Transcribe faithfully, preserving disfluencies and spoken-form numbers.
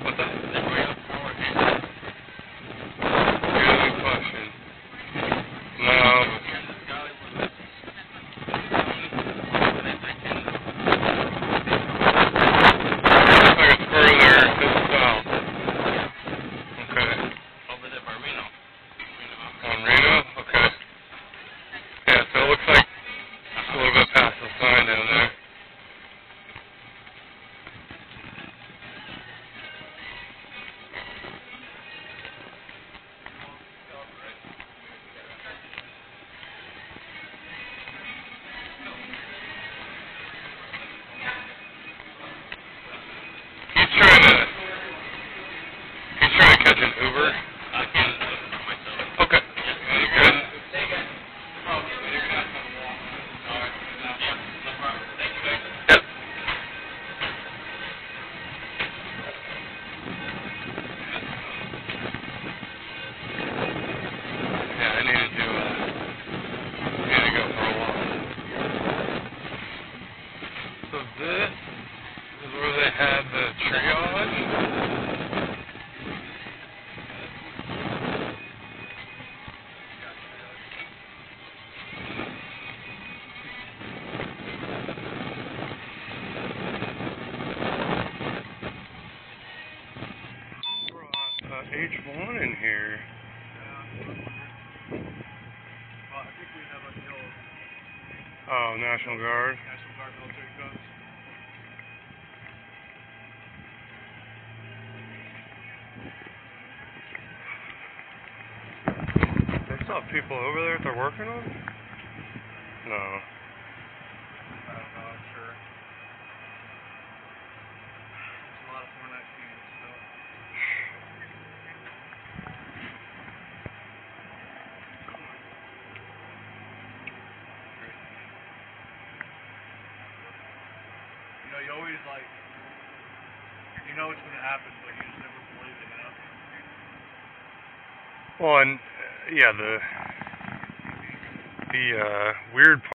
What's that? They bring up power hand. Good question. No. Looks like it's further to the south. Okay. Over there by Reno. On Reno? Okay. Yeah, so it looks like it's a little bit past the sign down there. He's trying to, he's trying to catch an Uber. I can look for myself. Okay. You good? Yep. Yeah, I needed to, uh, need to go for a walk. So this is where they had the triage. Uh, H one in here. Well, I think we have a deal. Oh, National Guard. National Guard military codes. They still have people over there that they're working on? No. I don't know, I'm sure. There's a lot of four nineteens still. You know, you always like, you know it's going to happen, but you just never believe it, you know? Well, and, uh, yeah, the, the, uh, weird part